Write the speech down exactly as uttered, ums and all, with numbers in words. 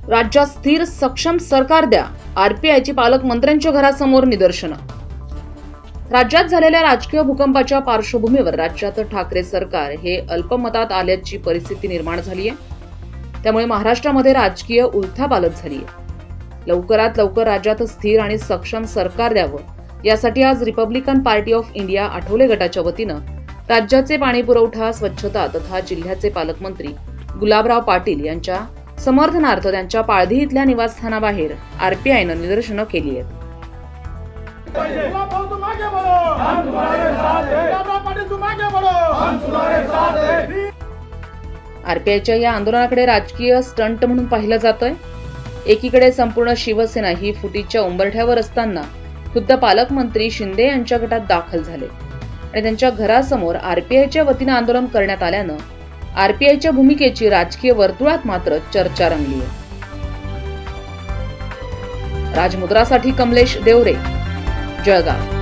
राज्यात स्थिर सक्षम सरकार द्या, आरपीआयची पालकमंत्र्यांच्या घरासमोर निदर्शनं। राज्यात झालेल्या राजकीय भूकंपाच्या पार्श्वभूमीवर राज्यात ठाकरे सरकार हे अल्पमतात आल्याची परिस्थिती निर्माण झाली आहे। त्यामुळे महाराष्ट्रामध्ये राजकीय उलथापालथ झाली आहे। लवकरात लवकर राज्यात स्थिर आणि सक्षम सरकार द्यावं यासाठी आज republican party of India Athawale गटाच्या वतीनं राज्याचे पाणी पुरवठा, स्वच्छता तथा जिल्ह्याचे पालकमंत्री गुलाबराव पाटील यांच्या समर्थनार्थ त्यांच्या पाळधी इथल्या निवासस्थानाबाहेर आरपीआयनं निदर्शनं केली आहेत। आरपीआयच्या या आंदोलनाकडे राजकीय स्टंट म्हणून पाहिलं जातंय। एकीकडे संपूर्ण शिवसेना ही फुटीच्या उंबरठ्यावर असताना खुद्द पालकमंत्री शिंदे यांच्या गटात दाखल झाले आणि त्यांच्या घरासमोर आरपीआयच्या वतीनं आंदोलन करण्यात आल्यानं आरपीआयच्या भूमिकेची राजकीय वर्तुळात मात्र चर्चा रंगली आहे। राजमुद्रासाठी कमलेश देवरे, जळगाव।